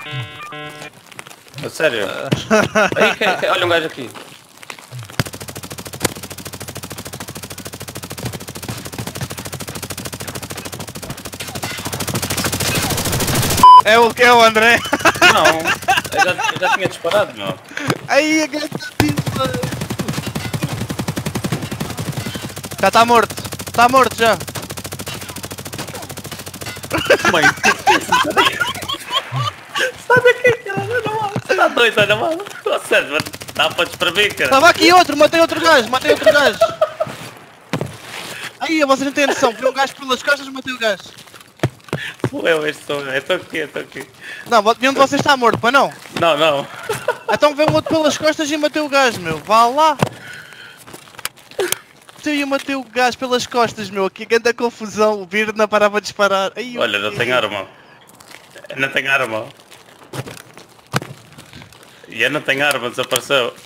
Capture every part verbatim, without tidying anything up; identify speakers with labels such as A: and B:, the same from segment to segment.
A: A sério? Aí, que, que, olha um gajo aqui.
B: É o que é o André?
A: Não, eu já, eu já tinha disparado, meu.
B: Aí a gaja já está morto, está morto já.
A: Mãe, sai daqui, cara, não, está doido, olha lá. Ou seja, dá para espremer, cara.
B: Estava aqui outro, matei outro gajo, matei outro gajo. Aí, vocês não têm noção, vi um gajo pelas costas, matei o gajo.
A: Eu estou, eu estou aqui, eu estou aqui.
B: Não, nenhum de vocês está morto, para não?
A: Não, não.
B: Então veio o outro pelas costas e matei o gajo, meu. Vá lá. Eu ia matei o gajo pelas costas, meu. Aqui grande confusão. O Vir não parava de disparar. Ai,
A: Olha, não tenho arma. Eu não tenho arma. E eu não tenho arma, desapareceu.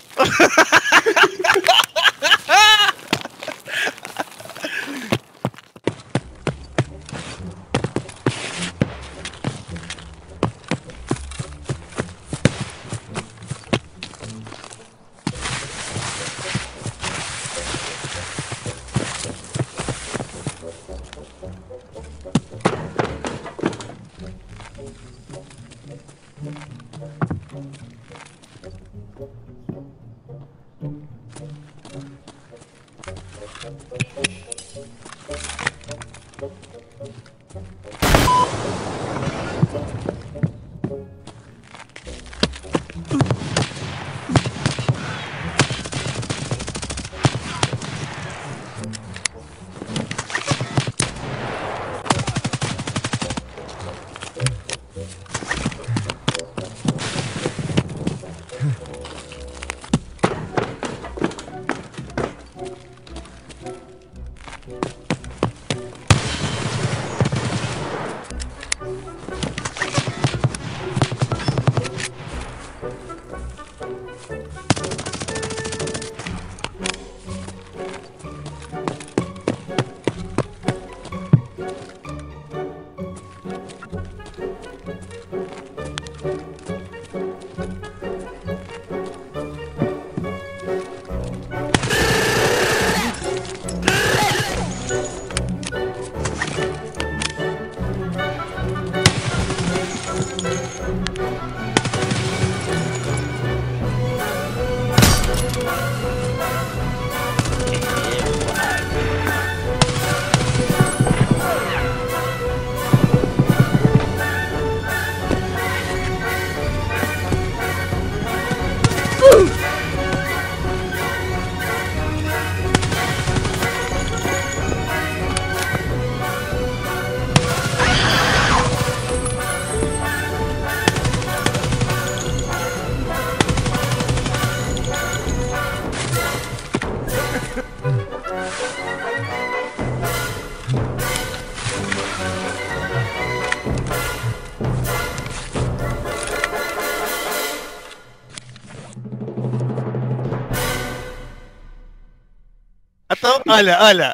B: Então, olha, olha.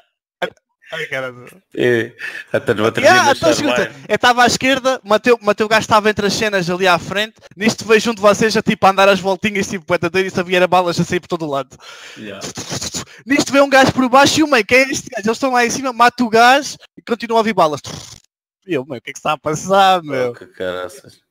B: Ai, caramba.
A: E até não vou
B: Yeah, então, escuta, eu estava à esquerda, matei, matei o gajo que estava entre as cenas ali à frente. Nisto vejo um de vocês a tipo a andar as voltinhas, tipo, para ter isso havia balas a sair por todo o lado.
A: Yeah.
B: Nisto veio um gajo por baixo e o meio, quem é este gajo? Eles estão lá em cima, mata o gajo e continua a ouvir balas. E eu, meu, o que é que está a passar, meu?
A: Oh, que caraças.